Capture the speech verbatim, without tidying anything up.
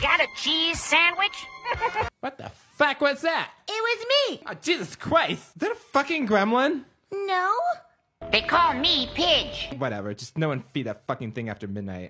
Got a cheese sandwich? What the fuck was that? It was me. Oh, Jesus Christ. Is that a fucking gremlin? No? They call me Pidge. Whatever, just no one feed that fucking thing after midnight.